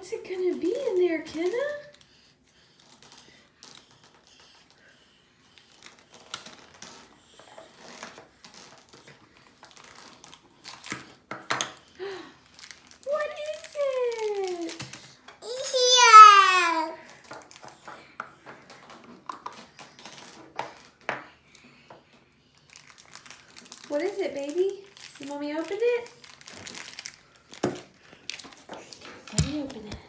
What's it gonna be in there, Kenna? What is it? Yeah. What is it, baby? You want me to open it? Let me open it.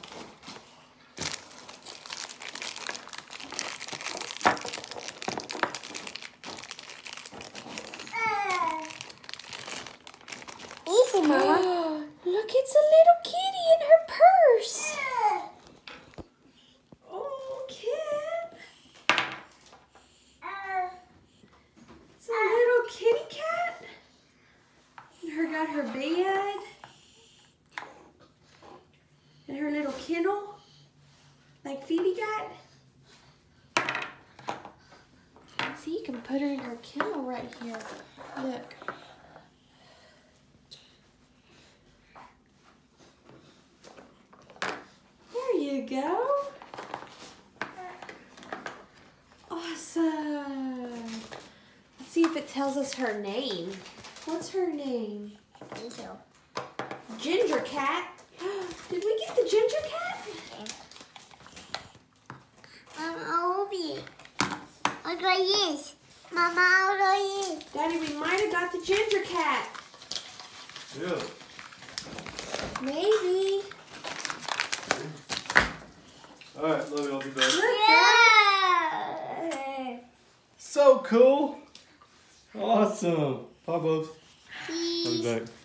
Easy, Mama. Look, it's a little kitty in her purse. Oh, Ken. It's a little kitty cat. And her got her bed. And her little kennel. Like Phoebe got. See, you can put her in her kennel right here. Look. There you go. Awesome. Let's see if it tells us her name. What's her name? Ginger Cat. Did we get the Ginger Cat? Mama, Obi. What do I use? Mama, what do I use? Daddy, we might have got the Ginger Cat. Yeah. Maybe. All right, love you. I'll be back. Yeah. So cool. Awesome. Bye, Bubs. I'll be back.